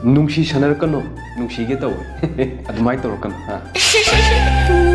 nungsi sanar kano nungsi ge taw adumai tor kan ha